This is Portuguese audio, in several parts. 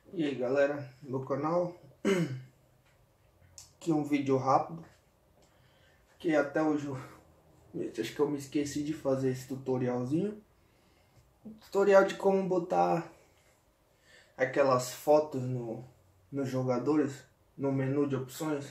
E aí galera, meu canal, aqui um vídeo rápido, que até hoje acho que eu me esqueci de fazer esse tutorialzinho. Tutorial de como botar aquelas fotos nos jogadores, no menu de opções.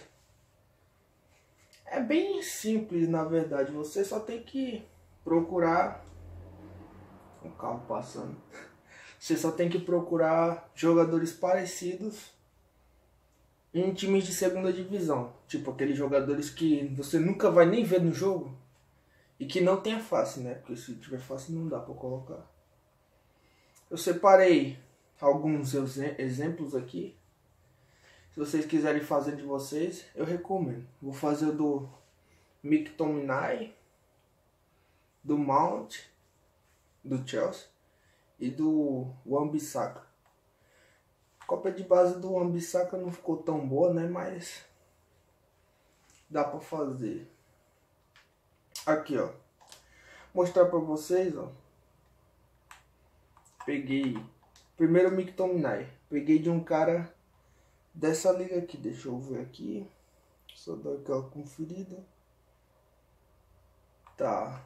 É bem simples na verdade, você só tem que procurar um carro passando. Você só tem que procurar jogadores parecidos em times de segunda divisão. Tipo aqueles jogadores que você nunca vai nem ver no jogo e que não tenha face, né? Porque se tiver face não dá pra colocar. Eu separei alguns exemplos aqui. Se vocês quiserem fazer de vocês, eu recomendo. Vou fazer o do McTominay, do Mount, do Chelsea e do Wan-Bissaka. A cópia de base do Wan-Bissaka não ficou tão boa, né? Mas dá pra fazer. Aqui, ó. Mostrar pra vocês, ó. Peguei primeiro o McTominay. Peguei de um cara dessa liga aqui. Deixa eu ver aqui. Só dar aquela conferida. Tá.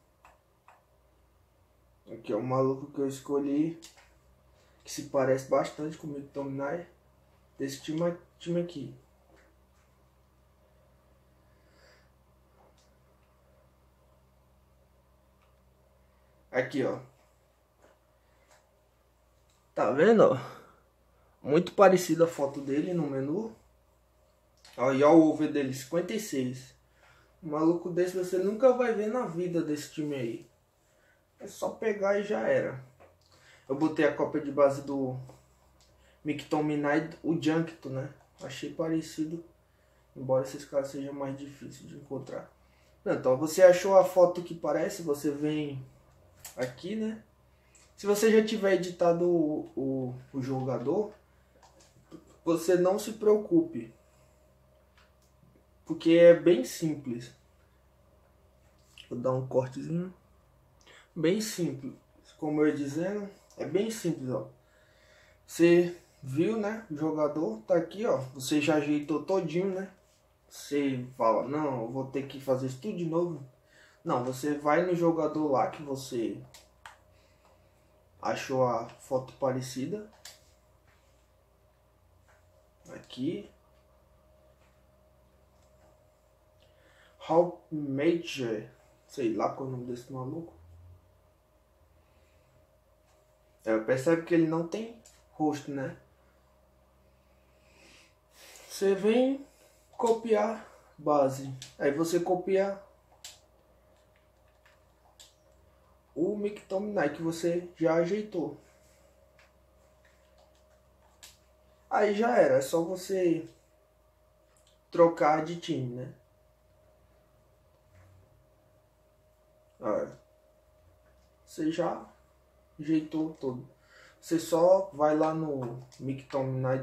Aqui é o maluco que eu escolhi, que se parece bastante com o McTominay, desse time aqui. Aqui, ó. Tá vendo, ó? Muito parecida a foto dele no menu. Ó, e ó, o over dele, 56. Um maluco desse você nunca vai ver na vida desse time aí. É só pegar e já era. Eu botei a cópia de base do McTominay, o Junkto, né? Achei parecido, embora esses caras sejam mais difíceis de encontrar. Então, você achou a foto que parece, você vem aqui, né? Se você já tiver editado o jogador, você não se preocupe, porque é bem simples. Vou dar um cortezinho. Bem simples, como eu ia dizendo, é bem simples, ó. Você viu, né? O jogador tá aqui, ó. Você já ajeitou todinho, né? Você fala, não, eu vou ter que fazer isso tudo de novo. Não, você vai no jogador lá que você achou a foto parecida. Aqui. How Major, sei lá qual é o nome desse maluco. Percebe que ele não tem rosto, né? Você vem copiar base. Aí você copia o McTominay que você já ajeitou. Aí já era, é só você trocar de time, né? Olha, você já ajeitou todo. Você só vai lá no McTominay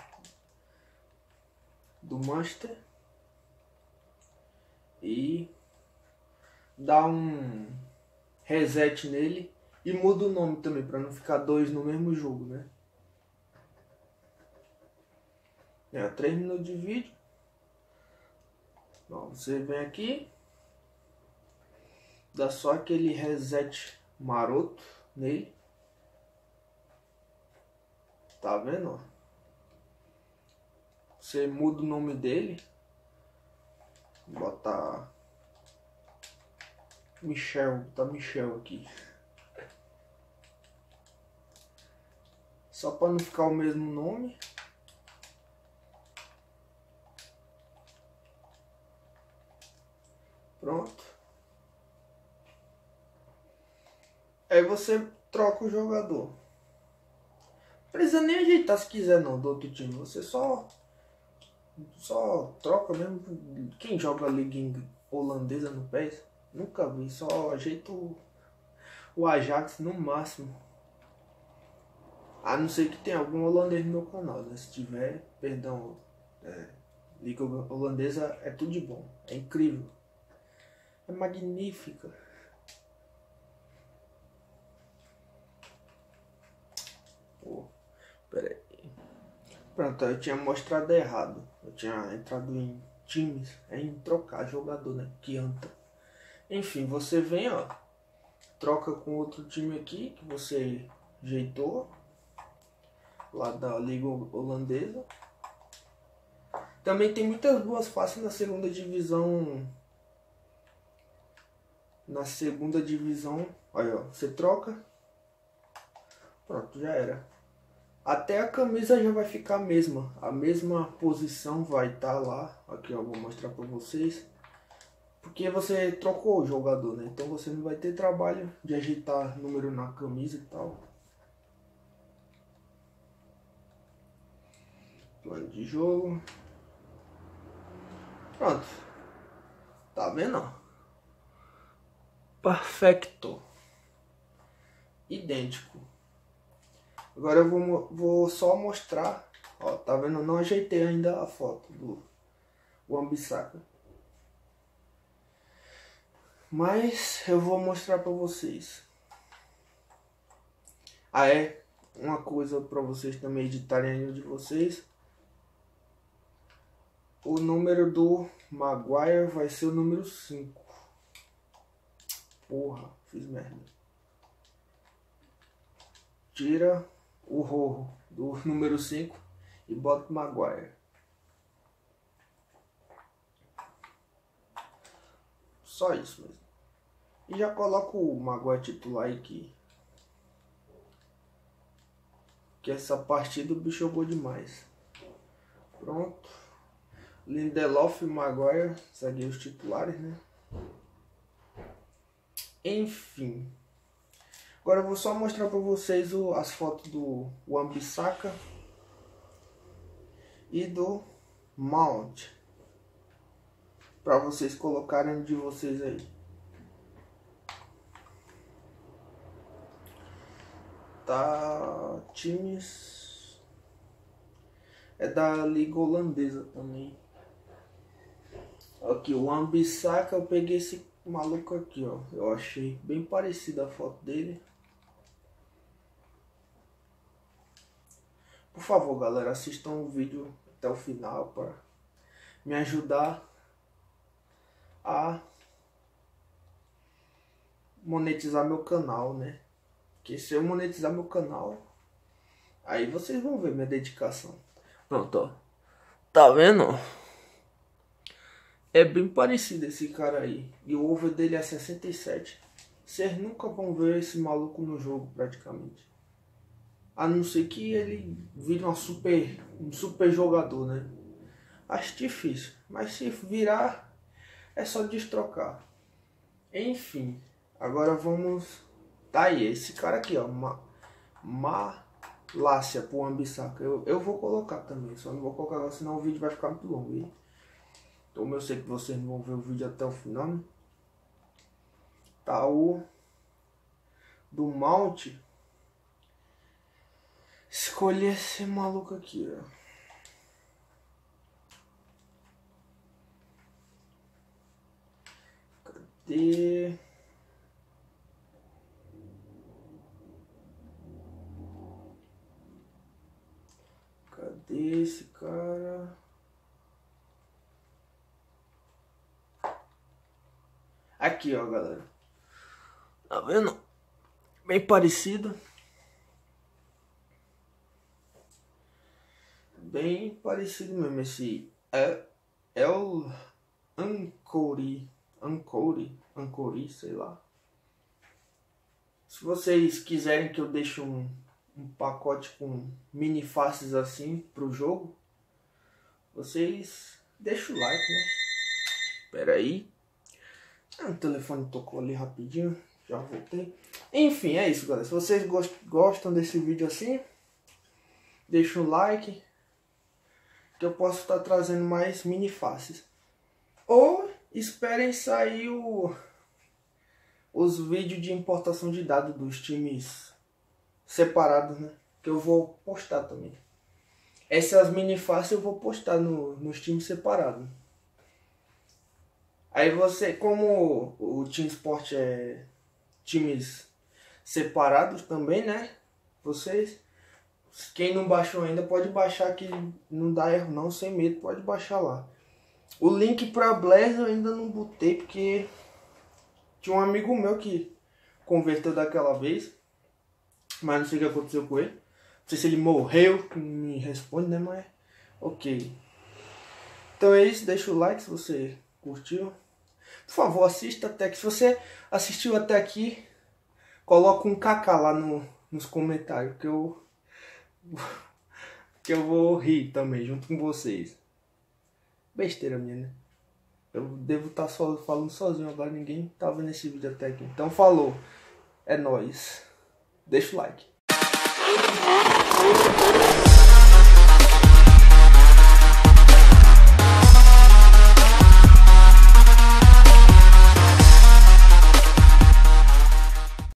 do Manchester e dá um reset nele e muda o nome também, para não ficar dois no mesmo jogo, né? 3 minutos de vídeo. Bom, você vem aqui, dá só aquele reset maroto nele. Tá vendo? Você muda o nome dele, bota Michel, tá Michel aqui. Só para não ficar o mesmo nome. Pronto. Aí você troca o jogador. Não precisa nem ajeitar se quiser não do outro time. Você só troca mesmo. Quem joga a liga holandesa no PES? Nunca vi. Só ajeita o Ajax no máximo. A não ser que tenha algum holandês no meu canal, né? Se tiver, perdão. Liga holandesa é tudo de bom. É incrível. É magnífica. Pô, pera aí. Pronto, eu tinha mostrado errado. Eu tinha entrado em times, em trocar jogador, né? Que anda. Enfim, você vem, ó, troca com outro time aqui que você ajeitou lá da Liga Holandesa. Também tem muitas boas faces na segunda divisão. Na segunda divisão, olha, ó, você troca. Pronto, já era. Até a camisa já vai ficar a mesma posição vai estar lá. Aqui eu vou mostrar para vocês. Porque você trocou o jogador, né? Então você não vai ter trabalho de ajeitar número na camisa e tal. Plano de jogo. Pronto. Tá vendo? Perfecto. Idêntico. Agora eu vou só mostrar. Ó, tá vendo? Eu não ajeitei ainda a foto do Wan-Bissaka. Mas eu vou mostrar pra vocês. Ah, é? Uma coisa pra vocês também editarem aí de vocês. O número do Maguire vai ser o número 5. Porra, fiz merda. Tira o Rojo do número 5 e bota o Maguire. Só isso mesmo. E já coloco o Maguire titular aqui. Que essa partida o bicho jogou demais. Pronto. Lindelof e Maguire, zagueiros titulares, né? Enfim. Agora eu vou só mostrar para vocês as fotos do Wan-Bissaka e do Mount. Para vocês colocarem de vocês aí. Tá, times é da Liga Holandesa também. Aqui o Wan-Bissaka, eu peguei esse maluco aqui, ó. Eu achei bem parecida a foto dele. Por favor, galera, assistam o vídeo até o final para me ajudar a monetizar meu canal, né? Porque se eu monetizar meu canal, aí vocês vão ver minha dedicação. Pronto, ó. Tá vendo? É bem parecido esse cara aí. E o over dele é 67. Vocês nunca vão ver esse maluco no jogo, praticamente. A não ser que ele vire um super jogador, né? Acho difícil. Mas se virar, é só destrocar. Enfim. Agora vamos... Tá aí, esse cara aqui, ó. Malásia pro Wan-Bissaka. Eu vou colocar também. Só não vou colocar agora, senão o vídeo vai ficar muito longo. Hein? Então eu sei que vocês não vão ver o vídeo até o final, né? Tá o do Mount. Escolhi esse maluco aqui, ó. Cadê? Cadê esse cara? Aqui, ó, galera. Tá vendo? Bem parecido. Bem parecido mesmo. Esse é o Ancori, sei lá. Se vocês quiserem que eu deixe um pacote com mini faces assim pro jogo, vocês deixam o like, né? Pera aí. O telefone tocou ali rapidinho. Já voltei. Enfim, é isso, galera. Se vocês gostam desse vídeo assim, deixa o like, que eu posso estar trazendo mais mini faces. Ou esperem sair os vídeos de importação de dados dos times separados, né? Que eu vou postar também. Essas mini faces eu vou postar nos times separados. Aí você, como o Team Sport é times separados também, né? Vocês Quem não baixou ainda pode baixar, que não dá erro não, sem medo, pode baixar lá. O link pra Blaz eu ainda não botei, porque tinha um amigo meu que converteu daquela vez, mas não sei o que aconteceu com ele. Não sei se ele morreu, que me responde, né, mas ok. Então é isso, deixa o like se você curtiu. Por favor, assista até aqui. Se você assistiu até aqui, coloca um KK lá nos comentários, que eu vou rir também, junto com vocês. Besteira minha, né? Eu devo estar falando sozinho agora, ninguém tá vendo esse vídeo até aqui. Então falou, é nóis. Deixa o like.